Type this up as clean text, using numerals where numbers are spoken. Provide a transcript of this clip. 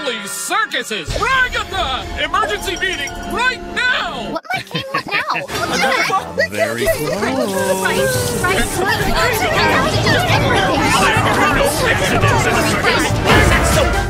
Holy circuses! Ragatha! Emergency meeting right now! What, my king? What now? Look at that! Very close. Right. No accidents in the circus. Why is that so